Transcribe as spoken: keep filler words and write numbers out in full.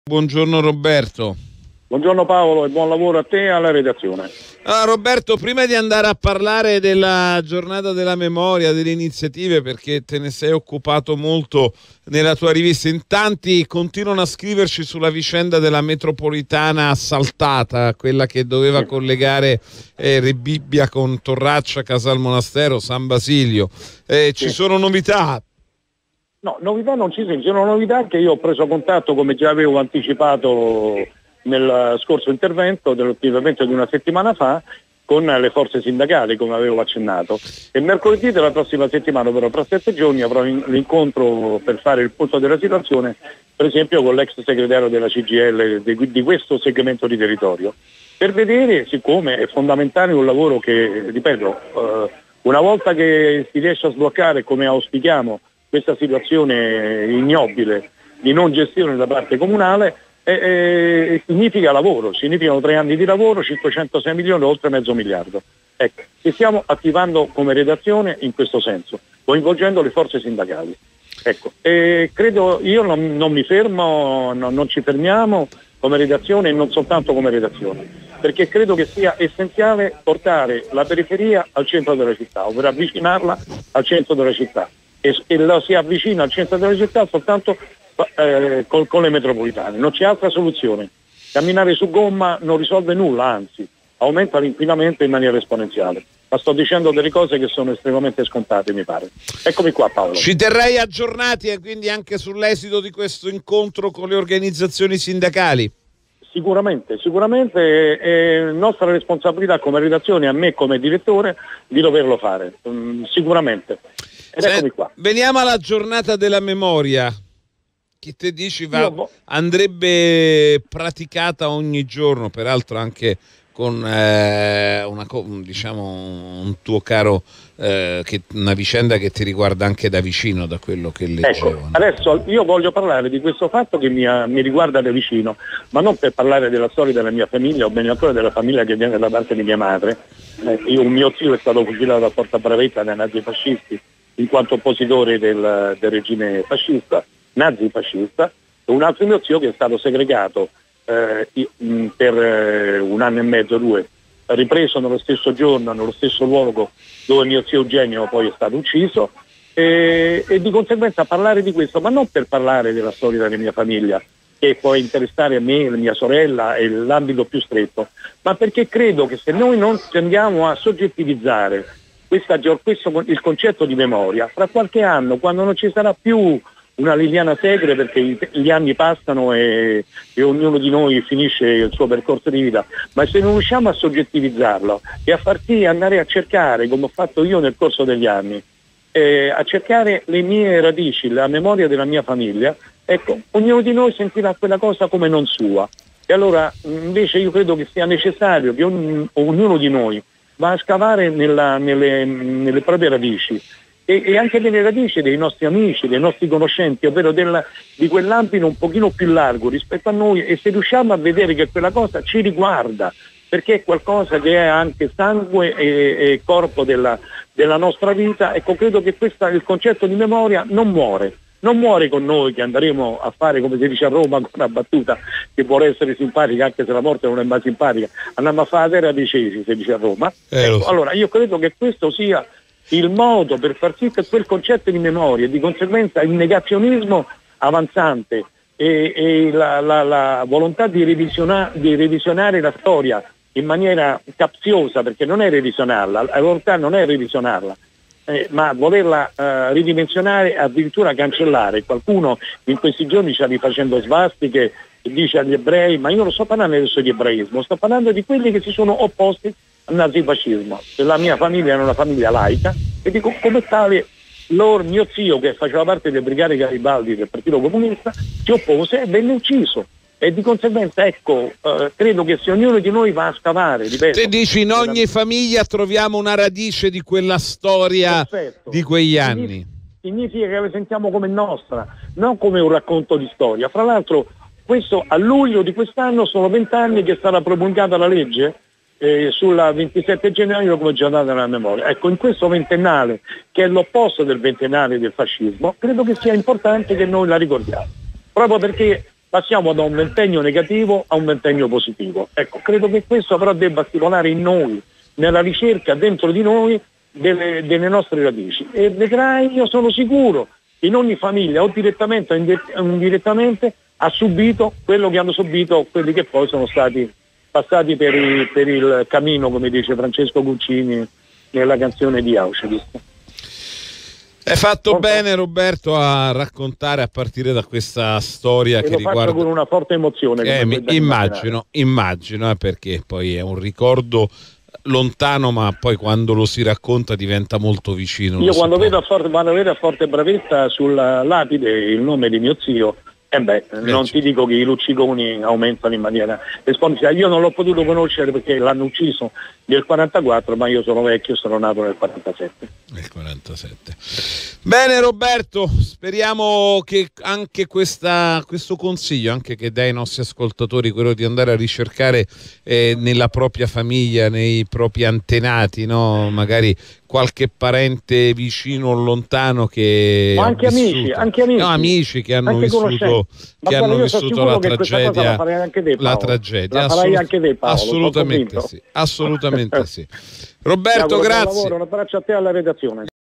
Buongiorno Roberto. Buongiorno Paolo e buon lavoro a te e alla redazione. Ah, Roberto, prima di andare a parlare della giornata della memoria, delle iniziative, perché te ne sei occupato molto nella tua rivista, in tanti continuano a scriverci sulla vicenda della metropolitana assaltata, quella che doveva Sì. collegare eh, Rebibbia con Torraccia, Casal Monastero, San Basilio. Eh, ci Sì. sono novità? No, novità non ci sono, ci sono novità che io ho preso contatto, come già avevo anticipato nel scorso intervento, dell'attivamento di una settimana fa, con le forze sindacali, come avevo accennato. E mercoledì della prossima settimana, però tra sette giorni, avrò l'incontro per fare il punto della situazione, per esempio con l'ex segretario della C G I L di, di questo segmento di territorio, per vedere, siccome è fondamentale un lavoro che, ripeto, eh, una volta che si riesce a sbloccare, come auspichiamo, questa situazione ignobile di non gestione da parte comunale, eh, eh, significa lavoro, significano tre anni di lavoro, cinquecentosei milioni, oltre mezzo miliardo. Ecco, ci stiamo attivando come redazione in questo senso, coinvolgendo le forze sindacali. Ecco, e credo, io non, non mi fermo, no, non ci fermiamo come redazione e non soltanto come redazione, perché credo che sia essenziale portare la periferia al centro della città, ovvero avvicinarla al centro della città. E, e lo si avvicina al centro della città soltanto eh, con, con le metropolitane, non c'è altra soluzione. Camminare su gomma non risolve nulla, anzi aumenta l'inquinamento in maniera esponenziale. Ma sto dicendo delle cose che sono estremamente scontate, mi pare. Eccomi qua, Paolo. Ci terrei aggiornati e quindi anche sull'esito di questo incontro con le organizzazioni sindacali. Sicuramente, sicuramente è nostra responsabilità come redazione, a me come direttore, di doverlo fare, um, sicuramente. Ed Se, eccomi qua. Veniamo alla giornata della memoria. Chi te dici va, vo- andrebbe praticata ogni giorno, peraltro anche con eh, una, diciamo, un tuo caro, eh, che, una vicenda che ti riguarda anche da vicino, da quello che leggevo. Ecco, adesso io voglio parlare di questo fatto che mi, mi riguarda da vicino, ma non per parlare della storia della mia famiglia, o bene ancora della famiglia che viene da parte di mia madre. Eh, io, un mio zio è stato fucilato a Porta Bravetta dai nazifascisti in quanto oppositore del, del regime fascista, nazifascista, e un altro mio zio che è stato segregato eh, per eh, un anno e mezzo, due, ripreso nello stesso giorno, nello stesso luogo dove mio zio Eugenio poi è stato ucciso, e, e di conseguenza parlare di questo, ma non per parlare della storia della mia famiglia, che può interessare a me, la mia sorella e l'ambito più stretto, ma perché credo che se noi non tendiamo a soggettivizzare questa, questo, il concetto di memoria, fra qualche anno, quando non ci sarà più una Liliana Segre, perché gli anni passano e, e ognuno di noi finisce il suo percorso di vita, ma se non riusciamo a soggettivizzarlo e a far sì andare a cercare, come ho fatto io nel corso degli anni, eh, a cercare le mie radici, la memoria della mia famiglia, ecco, ognuno di noi sentirà quella cosa come non sua. E allora invece io credo che sia necessario che ogn, ognuno di noi va a scavare nella, nelle, nelle proprie radici e, e anche nelle radici dei nostri amici, dei nostri conoscenti, ovvero del, di quell'ambito un pochino più largo rispetto a noi, e se riusciamo a vedere che quella cosa ci riguarda, perché è qualcosa che è anche sangue e, e corpo della, della nostra vita, ecco, credo che questa, il concetto di memoria non muore. Non muore con noi che andremo a fare, come si dice a Roma, con una battuta che vuole essere simpatica anche se la morte non è mai simpatica, andiamo a fare la terra dei cesi, si dice a Roma. Eh, ecco, so. Allora io credo che questo sia il modo per far sì che quel concetto di memoria e di conseguenza il negazionismo avanzante e, e la, la, la volontà di, revisiona, di revisionare la storia in maniera capziosa, perché non è revisionarla, la volontà non è revisionarla, Eh, ma volerla eh, ridimensionare, addirittura cancellare. Qualcuno in questi giorni sta rifacendo svastiche e dice agli ebrei, ma io non sto parlando adesso di ebraismo, sto parlando di quelli che si sono opposti al nazifascismo. La mia famiglia era una famiglia laica e dico, come tale loro, mio zio, che faceva parte delle brigate Garibaldi del Partito Comunista, si oppose e venne ucciso. E di conseguenza, ecco, eh, credo che se ognuno di noi va a scavare, ripeto, te dici in ogni la... famiglia troviamo una radice di quella storia. Perfetto. Di quegli anni. Significa che la sentiamo come nostra, non come un racconto di storia. Fra l'altro, questo a luglio di quest'anno sono vent'anni che è stata promulgata la legge eh, sulla ventisette gennaio come giornata della memoria. Ecco, in questo ventennale, che è l'opposto del ventennale del fascismo, credo che sia importante che noi la ricordiamo, proprio perché passiamo da un ventennio negativo a un ventennio positivo. Ecco, credo che questo però debba stimolare in noi, nella ricerca dentro di noi delle, delle nostre radici, e vedrai, io sono sicuro, in ogni famiglia o direttamente o indirettamente ha subito quello che hanno subito quelli che poi sono stati passati per, i, per il cammino, come dice Francesco Guccini nella canzone di Auschwitz. È fatto Pronto? bene, Roberto, a raccontare a partire da questa storia E che lo riguarda... faccio con una forte emozione. Eh, mi- come immagino, immagino, eh, perché poi è un ricordo lontano, ma poi quando lo si racconta diventa molto vicino. Io lo quando si vedo, a può- forte, quando vedo a Forte Bravetta sulla lapide il nome di mio zio, eh beh, non certo. ti dico che i lucciconi aumentano in maniera esponenziale. Io non l'ho potuto conoscere perché l'hanno ucciso nel quarantaquattro, ma io sono vecchio, sono nato nel quarantasette. Nel quarantasette. Bene Roberto, speriamo che anche questa, questo consiglio, anche che dai ai nostri ascoltatori, quello di andare a ricercare eh, nella propria famiglia, nei propri antenati, no? Magari qualche parente vicino o lontano che Ma ha anche vissuto. amici, anche amici. No, amici che hanno Anche vissuto, conoscenti. Ma che guarda, hanno io sono vissuto sicuro la che questa cosa tragedia, la farai anche te, la Paolo. tragedia. La farai Assolut- anche te, Paolo, sono assolutamente convinto. sì, assolutamente sì. Ti Roberto, auguro buon grazie. lavoro, un abbraccio a te e alla redazione.